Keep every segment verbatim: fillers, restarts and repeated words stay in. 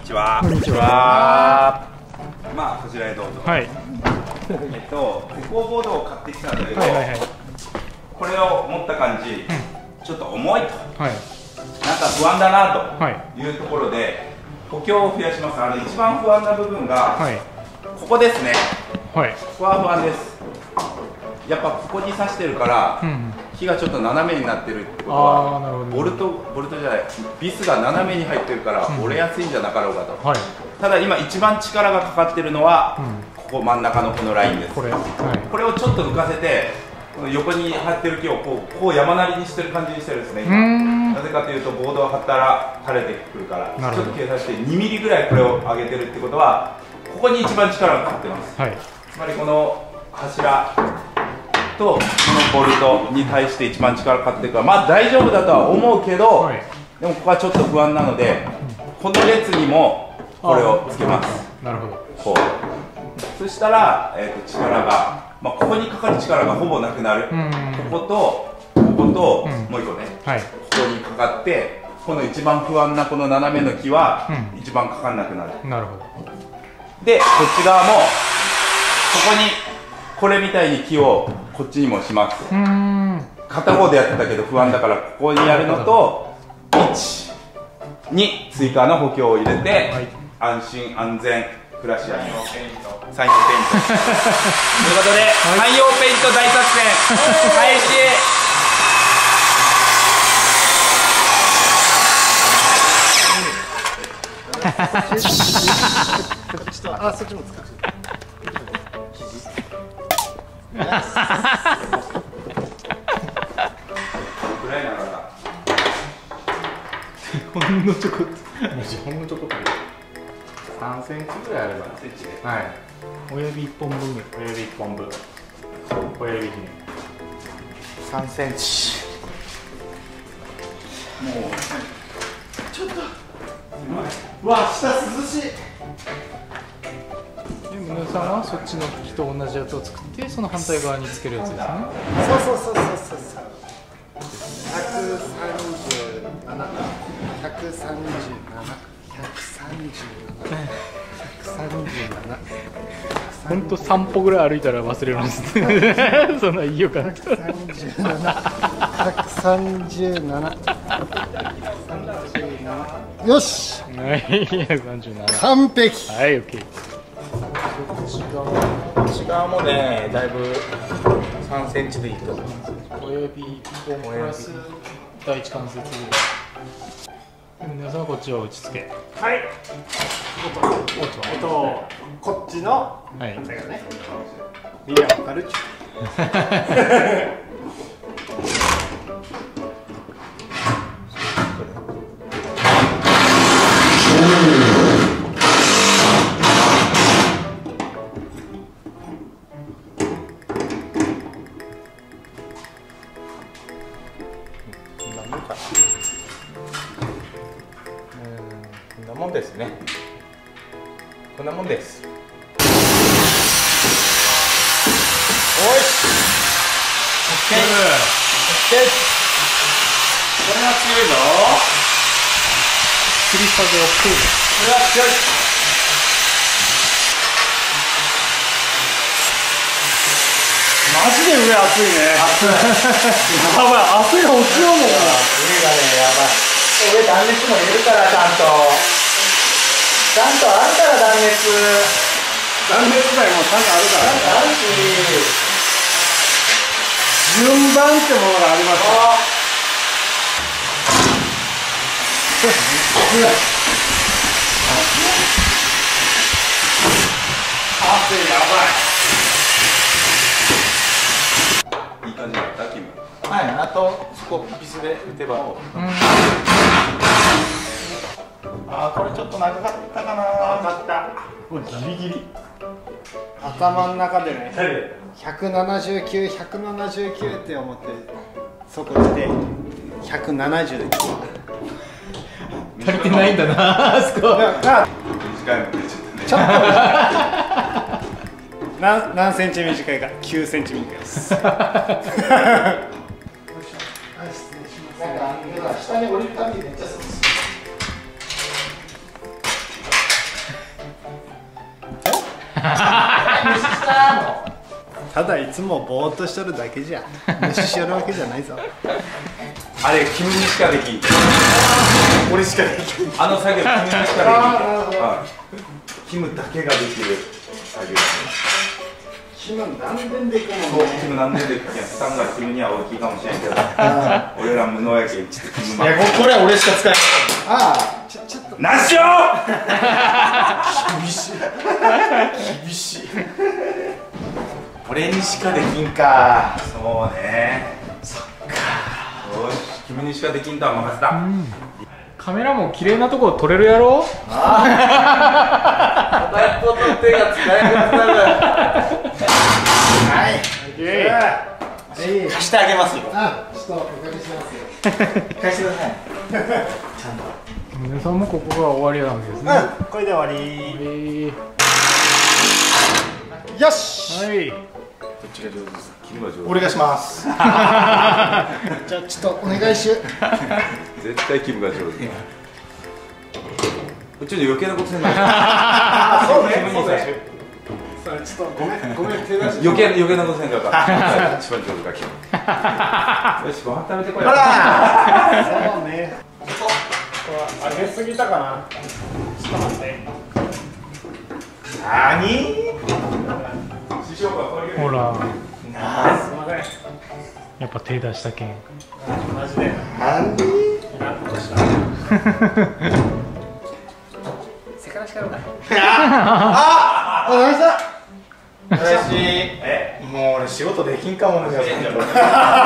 ちは。 こんにちは。 まあこちらへどうぞ。 はい。 えっと歩行ボードを買ってきたんだけど、 はいはいはい。 これを持った感じ、うん、ちょっと重いと、はい、なんか不安だなというところで、補強を増やします。あの一番不安な部分が、はい、ここですね。はい。ここは不安です。やっぱここに刺してるから、うん、火がちょっと斜めになってるってことは、ボルトボルトじゃないビスが斜めに入ってるから折れやすいんじゃなかろうかと、うん、はい、ただ今一番力がかかってるのは、うん、ここ真ん中のこのラインです。これ、はい、これをちょっと浮かせて横に張ってる木をこうこう山なりにしてる感じにしてるんですね今。なぜかというとボードを張ったら垂れてくるから、ちょっと計算してにミリぐらいこれを上げてるってことはここに一番力がかかってます、はい、つまりこの柱とこのボルトに対して一番力かかってるから、まあ大丈夫だとは思うけど、はい、でもここはちょっと不安なので、この列にもこれをつけます。なるほど。こうそしたら、えー、と力が、まあ、ここにかかる力がほぼなくなる。こことここと、うん、もう一個ね、はい、ここにかかってこの一番不安なこの斜めの木は、うん、一番かかんなくなる。なるほど。でこっち側もここにこれみたいに木をこっちにもします。片方でやってたけど不安だからここにやるのといち、に追加の補強を入れて、はい、安心安全暮らしやすい産業ペイントということで、産業ペイント大作戦開始。 あ、そっちも使う。暗いながらほんのちょこっとほんのちょこっとさんセンチぐらいあれば、はい、親指いっぽんぶんぐらい、親指いっぽんぶん、親指ひねさんセンチ。もうちょっとうわ、下涼しい。皆さんはそっちの木と同じやつを作ってその反対側につけるやつですね。そうそうそうそうそうそう。ひゃくさんじゅうなな、ひゃくさんじゅうなな、ひゃくさんじゅうなな、ひゃくさんじゅうなな。本当散歩ぐらい歩いたら忘れるんですね。そんないいよかな。ひゃくさんじゅうなな、ひゃくさんじゅうなな、よし。はい、ひゃくさんじゅうなな。完璧。はい、オッケー。内側もね、だいぶさんセンチでいいと思います。親指いっぽんプラス第一関節ぐらい。皆さんはこっちを打ち付け。はい。音をこっちの反対側ね。みんなわかる？こんなもんですね。こんなもんです。おい。オッケー。オッケー。これは強いぞ。吊り下げを食う。これは強い。マジで上熱いね。熱い。やばい、汗が落ちようもんな。上がね、やばい。上断熱も入れるからちゃんとちゃんとあるから断熱断熱材もちゃんとあるからちゃんとあるし順番ってものがありますよ。汗やばい。いい感じだった君。はい、あとそこビスで打てば。あー、これちょっと長かったかな。長かった。もうギリギリ。頭の中でね。ひゃくななじゅうきゅう、ひゃくななじゅうきゅうって思ってそこでひゃくななじゅうで。足りてないんだなあそこ。短いの出ちゃったね。ちょっと何何センチ短いか。きゅうセンチ短いです。なんか下に降りるたびめっちゃ涼しい。 したの。ただいつもぼーっとしてるだけじゃ無視してるわけじゃないぞ。 あれ君にしかできん。 俺しかできん。 あの作業君にしかできん。キムだけができる作業。 キム何年できるの？ そう、キム何年できるんや。負担がキムには大きいかもしれんけど。俺ら無能やけん、ちょっとキム。 いや、これは俺しか使えない。ああ、ちょちょっと。 なしよ。 厳しい。厳しい。 俺にしかできんか。そうね。そっか。よし、君にしかできんとは任せた。 カメラも綺麗なとこ撮れるやろ。 ああ。片一方の手が使えなくなる。はい。貸してあげますよ。あ、ちょっとお借りしますよ。貸してください。ちゃんと。 皆さんもここが終わりなわけですね。 うん、これで終わり。よし。 はい。 どっちが上手ですか？君が上手。 俺がします。じゃあちょっとお願いしよう。 絶対キムが上手。うちの余計なことせんの。 そうね。そうね。ちょっとごめんごめん手出し。 余計余計なことせんから。一番上手だキム。よし、ご飯食べてこい。 ほら。そうね。上げすぎたかな。ちょっと待って。なに？ ほら、 あ、すみません。 やっぱ手出したけん。 マジで。なに？なんとした。せからしかろうか。あ、あ、お願いした。私、え、もう俺仕事できんかもね。 胸を首に何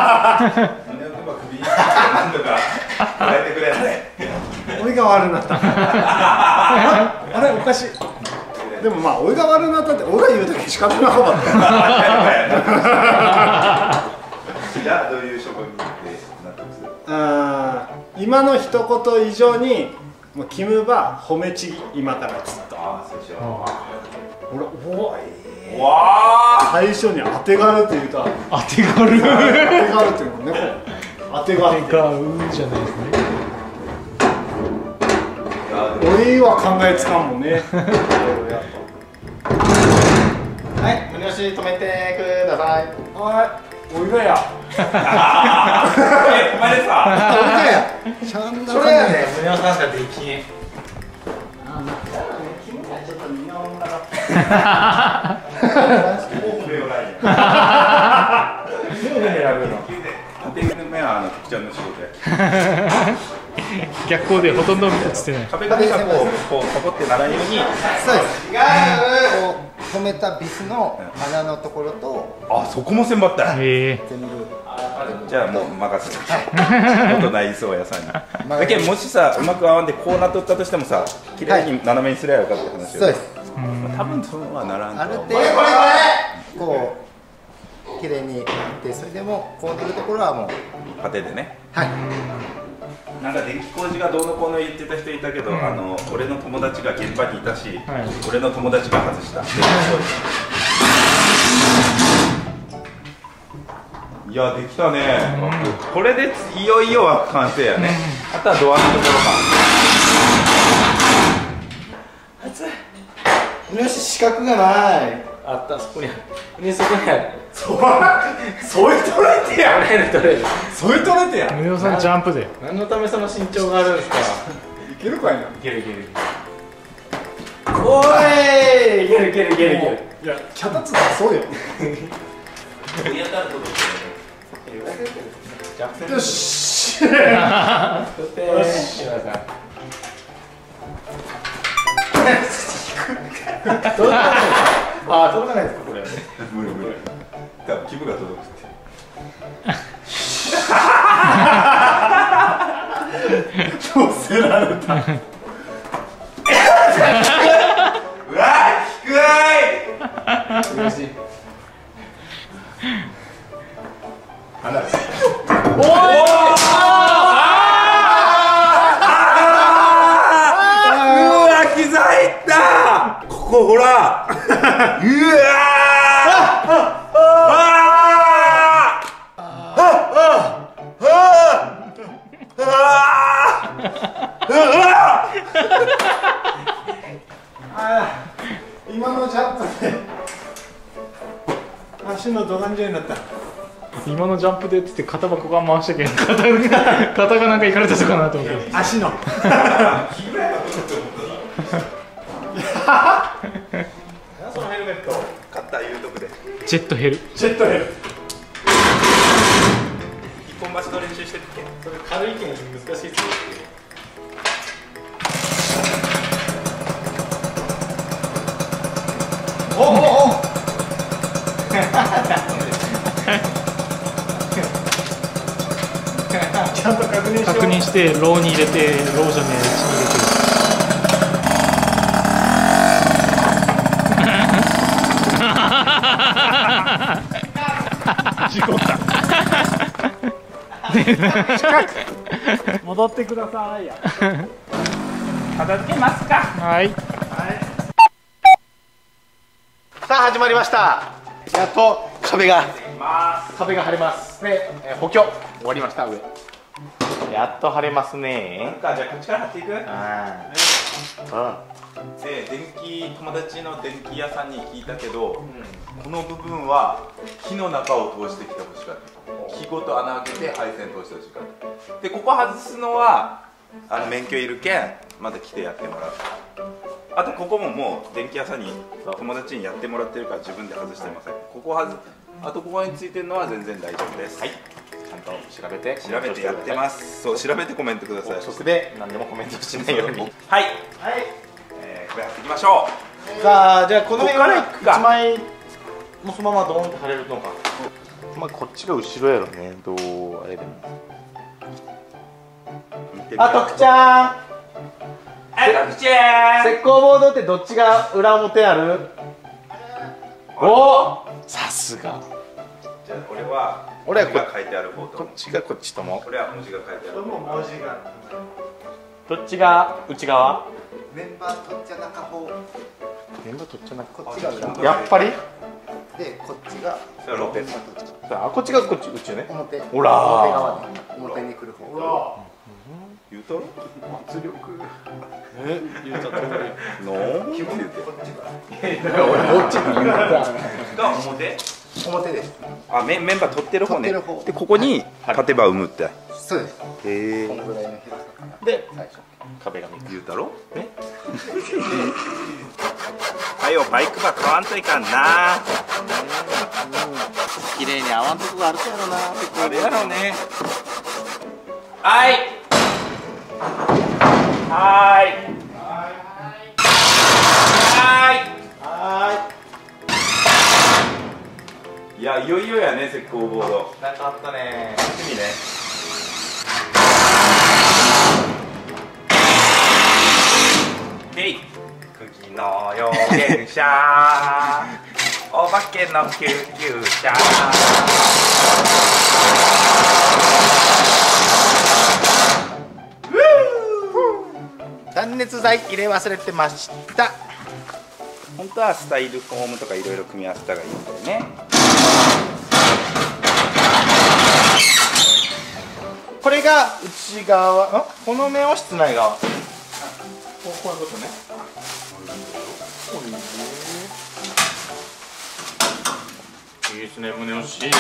とか変えてくれね。 おいが悪なった。あれおかしい。でもまあおいが悪なったって俺が言うだけ仕方なかった。 じゃあどういう処分になってなってます？ あー、今の一言以上にもうキムは褒めちぎ今からずっと。 ああ、そうしよう。 俺おい。 わあ。 最初に当てがるって言うた。 当てがる。 当てがるっていうのね。当てがる。 当てがるじゃないですね。 俺は考えつかんもんね。はい、無料し止めてください。はい、おいがや。 え、お前でさ。 おいがや。それやね、無料さんしかできん。あ、まあ、君がちょっと見直んだろ。 当てる目はあの局長の仕事や。 逆光でほとんど映ってない。 壁紙がこうこうかこってならんように。 そうです。違う。止めたビスの穴のところと。 あ、そこもせんばったい。 へえ。 全部。 じゃあもう任せて。元内装屋さんに。だけどもしさうまく合わんでこうなっとったとしてもさ、綺麗に斜めにすりゃよかって話を。 そうです。 多分そうはならんと。 ある程度こう綺麗にいってそれでもこうなるところはもう家庭でね。 はい。 なんか電気工事がどうのこうの言ってた人いたけど、あの俺の友達が現場にいたし、 はい、 俺の友達が外した。いやできたね。これでいよいよは完成やね。あとはドアのところか。熱い。よし四角がない。あったそこにある。ねそこにある。そう、そういう取れてや。取れる取れる。そういう取れてや。 無料さんジャンプで。 何のためその身長があるんですか。いけるかいな。いけるいける。おーい。いけるいけるいけるいける。いや脚立出そうよ。よし。よし。ああ、届かないですかこれ。 無理無理。多分気分が届くって。 乗せられた。 うわ、低い。 嬉しい。離れ。おい。 ここほら。うわー。 今のジャンプでさんじゅうえんだった。 今のジャンプでっつって肩箱が回したけん肩が肩がなんかいかれたかなと思って。 足の。そのヘルメット。 カッター言うとくで。 ジェットヘル。 ジェットヘル。 一本橋の練習してるっけ？ それ軽いけん難しいですね。おおお。ちゃんと確認しよう。 確認してローに入れてローじゃねえ血に入れて事故った。 戻ってくださいや。 片付けますか。 はい。 さあ始まりました。やっと壁が壁が晴れます。で、えー、補強終わりました。上やっと晴れますね。 なんかじゃあこっちから貼っていく。 ああ、 で電気友達の電気屋さんに聞いたけど、うん、この部分は木の中を通してきてほしかった。木ごと穴開けて配線通してほしかった。でここ外すのはあの免許いるけんまた来てやってもらう。あとここももう電気屋さんに友達にやってもらってるから自分で外してません。ここ外あとここについてるのは全然大丈夫です。 はい、ちゃんと調べて調べてやってます。そう調べてコメントください。 そで何でもコメントしないように。 はいはい、えー、これやっていきましょう。さあじゃあこの辺からいくか。 いちまいもうそのままドーンって貼れるのか。まあこっちが後ろやろね。どうあれでも。あ、徳ちゃん。 はい、徳ちゃん。 石膏ボードってどっちが裏表ある？お、さすが。 じゃあ俺は俺は文字が書いてある方とこっちがこっちとも。 これは文字が書いてある方。 文字が。 どっちが内側？ メンバーとっちゃ中方。 メンバーとっちゃ中。 こっちが裏。 やっぱり？ でこっちが表。 あ、こっちがこっち内ね。 表。 ほら。 表側ね。表に来る方。 言うと？ 圧力。 え、言うたとおり。 のー？ 基本こっちが。 俺どっちに言うた。 が表？ 表です。 あ、メメンバー取ってる方ね。 取ってる方でここに立てば生むって。 そうです。 へえ。 このぐらいの広さかな。 で最初。 壁が見言うたろ？ え？ はよバイクば買わんといかんな。 綺麗に合わんとこがあるやろな。 あれやろうね。はい。はい。はい。 はい。 いやいよいよやね石膏ボード。 なんかあったね。 楽しみね。へい。釘の予言者。お化けの救急車。 断熱材入れ忘れてました。 本当はスタイルフォームとかいろいろ組み合わせたがいいんだよね。 これが内側、ん？この面を室内側。こういうことね。いいですね、胸押し。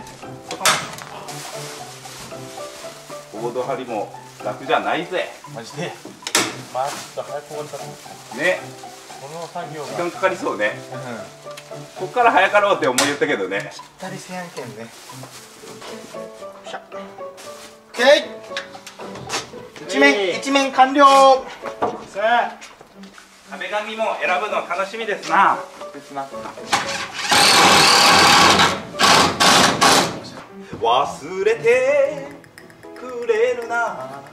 ボード張りも楽じゃないぜ。 マジで。まあ、ちょっと早く終わったね。 この作業が時間かかりそうね。 うん、 こっから早かろうって思い言ったけどね。 ぴったりせやんけんね。しゃ。オッケー。一面、一面完了。さあ。 壁紙も選ぶの楽しみですな。 ですな。 忘れてくれるな。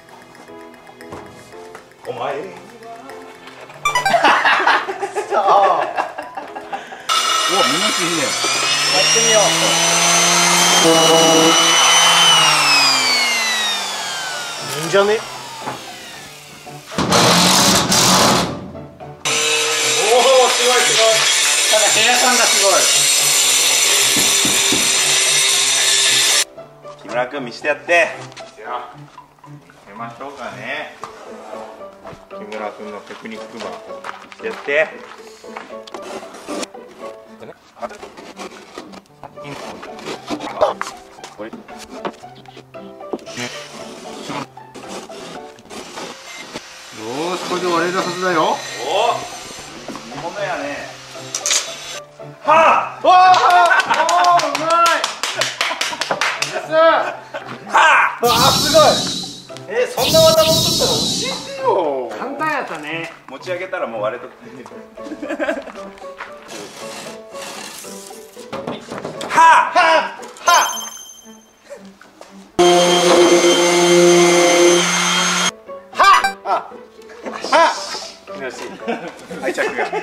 お前。 そう。 お、みんなついいね。 やってみよう。いいんじゃね。おお、すごいすごい。ただ部屋感がすごい。木村君見してやって。 じゃあ見ましょうかね。木村君のテクニックバーやって。 インこれよーし、これで割れるはずだよ。 おお、見物やね。はあ、 わあ、おー、うまい。ですはあ、あ、すごい。えー、そんな技持っとったら教えてよ。 簡単やったね。 持ち上げたらもう割れとって。はあ、 はあ、はあ、はあ、よし、愛着が。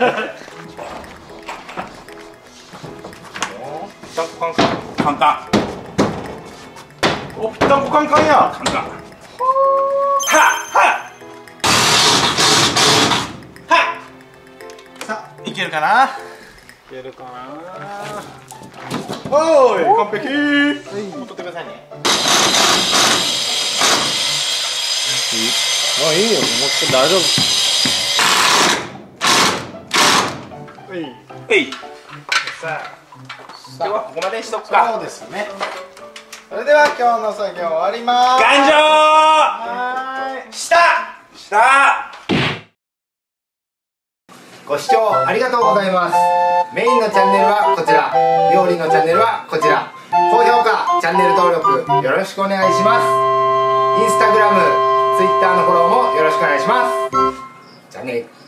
ぴったんこカンカン。 簡単。 お、ぴったんこカンカンや。 簡単。はあ、はあ。 はっ。さあ、いけるかな。 いけるかな。 おーい、完璧。はい、取ってくださいね。 あ、いいよ、もう大丈夫。 はい。 えい。 さ今日はここまでにしとくか。 そうですね。それでは今日の作業終わります。 頑丈。 はーい。 した。した。 ご視聴ありがとうございます。メインのチャンネルはこちら、料理のチャンネルはこちら。高評価、チャンネル登録よろしくお願いします。インスタグラム、ツイッターのフォローもよろしくお願いします。じゃあね。